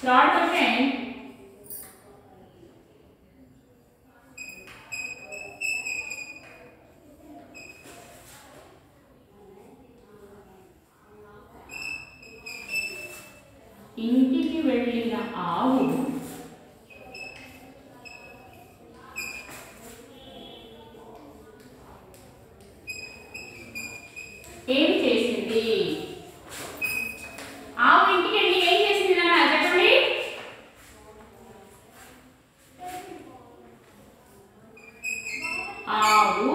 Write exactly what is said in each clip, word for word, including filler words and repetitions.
Third question, ఇంటికి వెళ్ళిన ఆవు ఏం చేసింది? ఆవు ఇంటికి వెళ్ళి ఏం చేసింది నాన్న చెప్పండి. ఆవు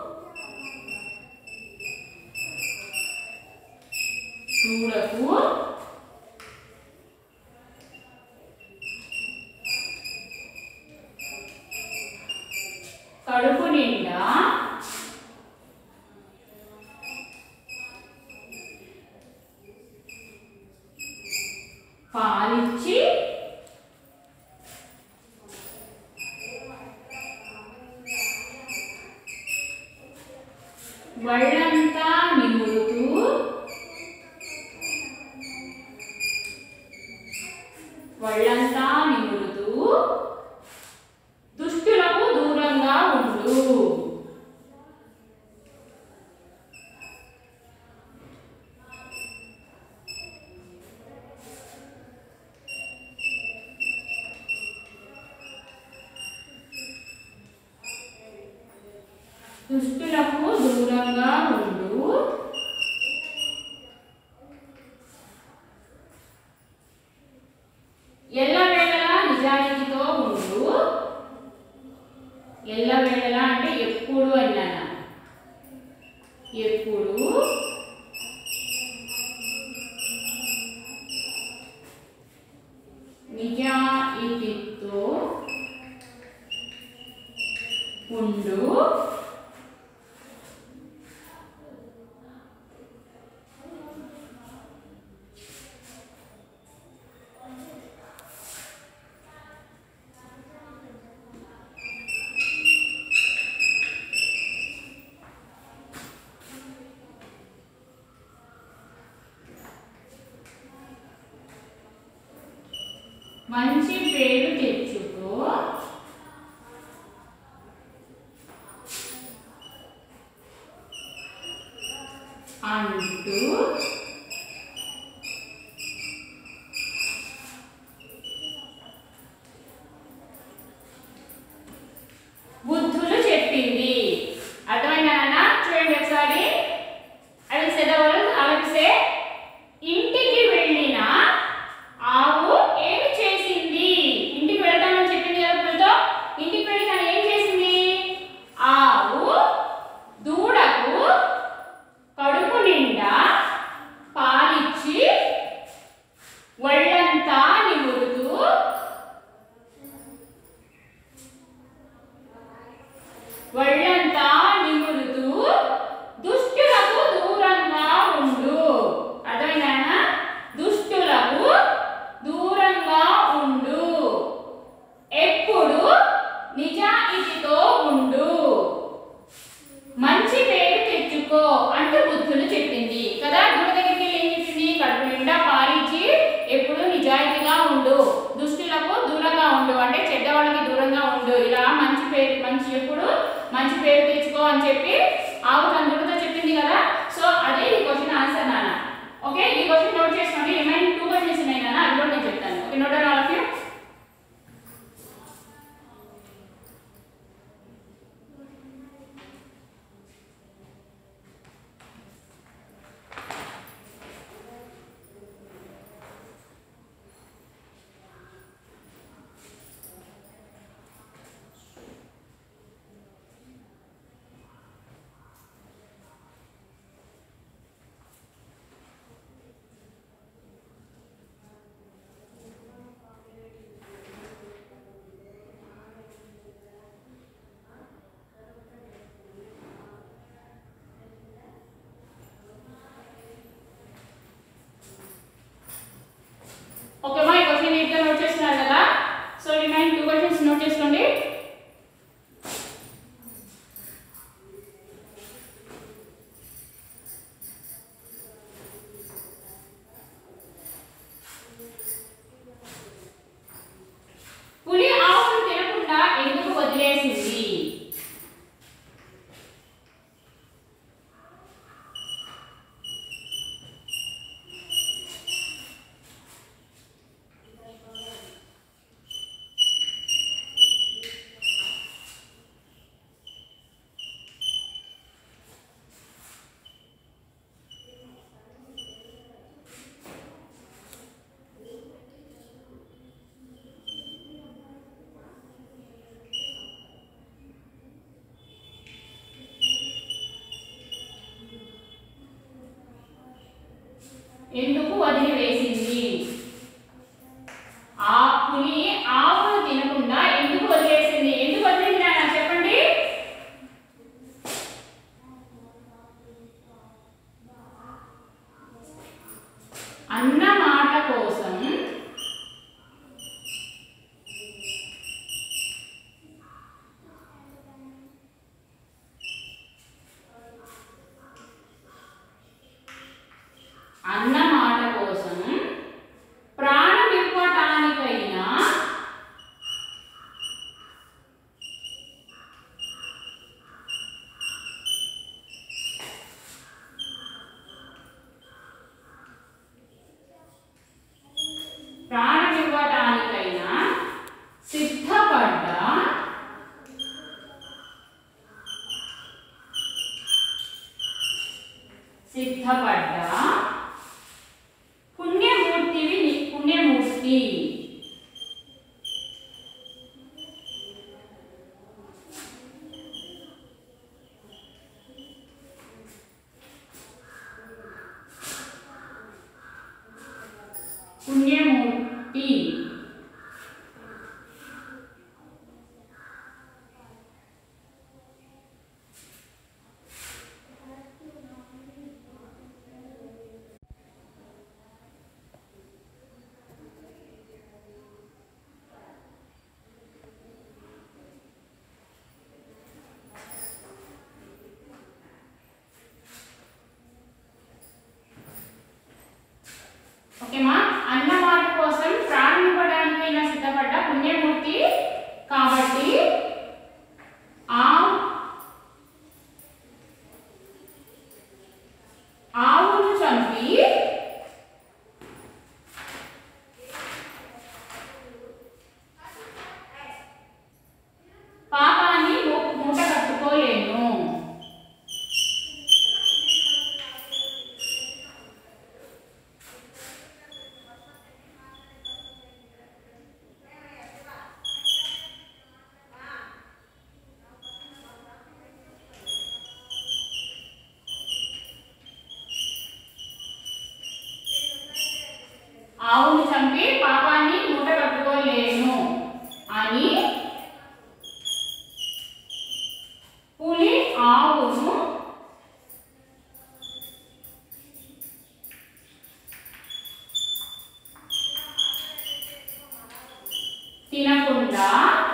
దూడకు కడుపు నిండా పాలిచ్చి వళ్ళంతా నిమురుతూ వళ్ళంతా నిమురుతూ దుష్టులకు దూరంగా ఉండు. దుష్టులకు దూరంగా ఉండు, ఎల్లవేళలా నిజాయితీతో ఉండు. ఎల్లవేళలా అంటే ఎప్పుడు అన్నానా? ఎప్పుడు నిజాయితీతో ఉండు, మంచి పేరు తెచ్చుకో, అంటూ బుద్ధులు చెప్పింది. అర్థమైందా నాన్న? చూడండి ఒకసారి. అది చదవాలి ఆలోచిస్తే, ఇంటికి వెళ్ళిన ఆవు ఏమి చేసింది? ఇంటికి వెళ్తామని చెప్పింది కదా పిల్లతో. ఇంటికి వెళ్ళి తను ఏం చేసింది? ఆవు దూడకు కడుపు నిండా పాలిచ్చి వళ్ళంతా నిమురుతూ వళ్ళంతా నిమురుతూ దుష్టులకు దూరంగా ఉండు. అర్థమైందా? దుష్టులకు దూరంగా ఉండు, ఎప్పుడు నిజాయితీతో ఉండు, మంచి పేరు తెచ్చుకో అంటూ బుద్ధులు చెప్పింది కదా. దూడ దగ్గరికి ఏం చెప్పింది? కడుపు నిండా పాలిచ్చి ఎప్పుడు నిజాయితీగా ఉండు, దుష్టులకు దూరంగా ఉండు అంటే చెడ్డవాళ్ళకి దూరంగా ఉండు, ఇలా మంచి పేరు మంచి ఎప్పుడు మంచి పేరు తెచ్చుకో అని చెప్పి ఆవు తన దూడతో చెప్పింది కదా. సో అదే ఈ క్వశ్చన్ ఆన్సర్ నాన్న. ఓకే, ఈ క్వశ్చన్ నోట్ చేసుకోండి. ఏమైనా టూ క్వశ్చన్స్ ఉన్నాయి నాన్న, అది కూడా నేను చెప్తాను. Okay, note all of you. వదిలివేసింది? ఆ పులి ఆవును తినకుండా ఎందుకు వదిలేసింది? ఎందుకు వదిలింది నాన్న చెప్పండి. అన్న మాట కోసం అన్న మాట కోసం ప్రాణం ఇవ్వటానికైనా ప్రాణం ఇవ్వటానికైనా సిద్ధపడ్డ సిద్ధపడ్డ పుణ్యమూర్తివి నీ పుణ్యమూర్తి. పుణ్యమూర్తి ఓకేమా. అన్న మాట కోసం ప్రాణం ఇవ్వడానికైనా సిద్ధపడ్డ పుణ్యమూర్తి కాబట్టి ఆ ఆవును చంపి పాపాన్ని మూట కట్టుకోలేను. ఆవును చంపి పాపాన్ని మూట కట్టుకోలేను అని పులి ఆవును తినకుండా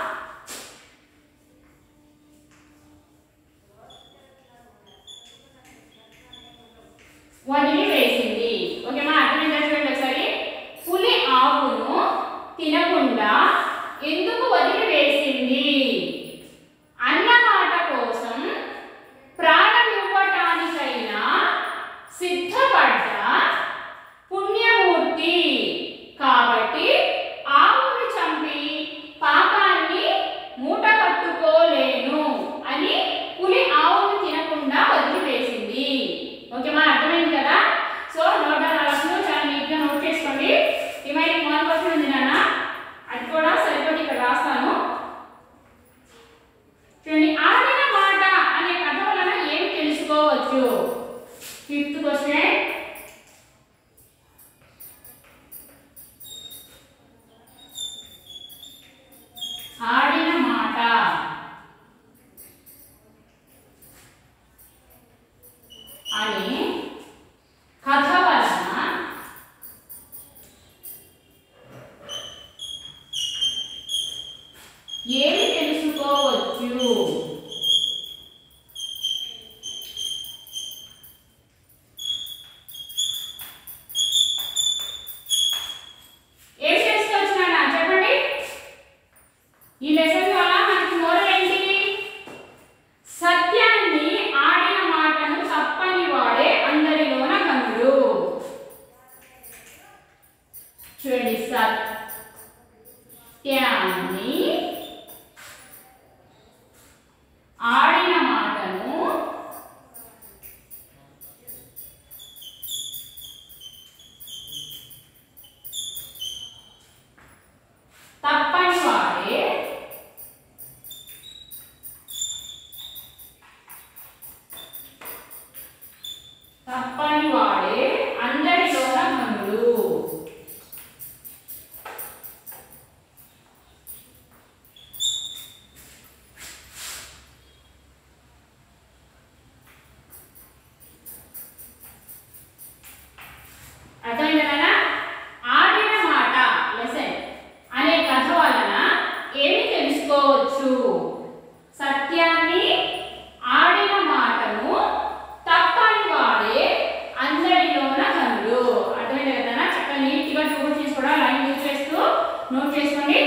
వదిలివేసింది. ఓకేమా, అర్థమైందా చూడండి ఒకసారి. పులి ఆవును తినకుండా ఎందుకు వదిలివేసింది? అన్నమాట కోసం ప్రాణం ఇవ్వటానికైనా సిద్ధపడ్డ పుణ్యమూర్తి కాబట్టి ఆవును చంపి పాపాన్ని మూట కట్టుకోలేను అని పులి ఆవును తినకుండా వదిలివేసింది. ఓకేమా, అర్థమైంది కదా. సో నోట్ డౌన్ అలవాటు చాలా నీట్గా నోట్ చేసుకోండి. రిమైనింగ్ వన్ క్వశ్చన్ ఉంది నాన్న, అది కూడా సరిపోతే ఇక్కడ రాస్తాను చూడండి. ఆడిన మాట అనే కథ వలన ఏమి తెలుసుకోవచ్చు? Fifth question. ఆడిన మాట అని కథ వలన ఏమి తెలుసుకోవచ్చు? ఏమి తెలుసుకోవచ్చు నాన్న చెప్పండి. ఈ లెసన్ వల్ల మనకి మోరల్ ఏంటి? సత్యాన్ని ఆడిన మాటను తప్పని వాడే అందరిలోన కనుడు. చూడండి, సత్యాన్ని ఆడిన మాటను తప్పని వాడే తప్పని వాడే అందరిలోన ఘనుడు. నోట్ చేసుకోండి.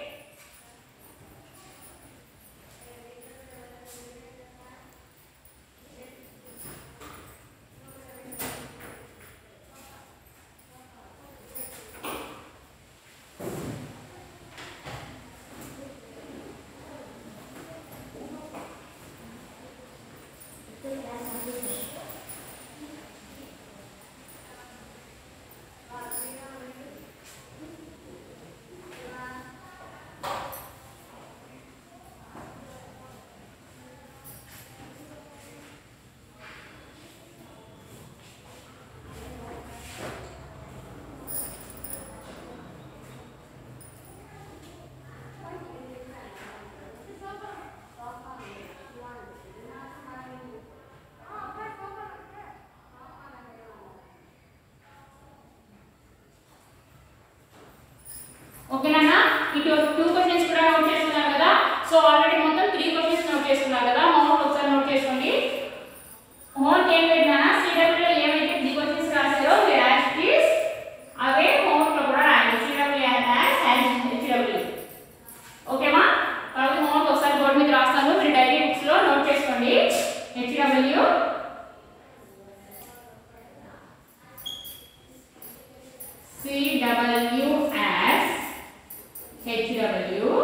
ఓకేనా? ఇటు టూ క్వశ్చన్స్ కూడా నోట్ చేసుకున్నారు కదా. సో ఆల్రెడీ మొత్తం త్రీ క్వశ్చన్స్ నోట్ చేసుకున్నారు కదా. హోంవర్క్ ఒకసారి నోట్ చేసుకోండి. హోంవర్క్ ఏం పెట్టినా సిడబ్ల్యూ లో ఏమైతే త్రీ క్వశ్చన్స్ రాశారో మీరు యాజ్ ఇట్ ఈస్ అవే హోంవర్క్ లో కూడా రాయండి. CW as as HW. ఓకేమా? కాబట్టి హోంవర్క్ ఒకసారి బోర్డు మీద రాస్తాను, మీరు డైరీ బుక్స్ లో నోట్ చేసుకోండి. HW CW as H W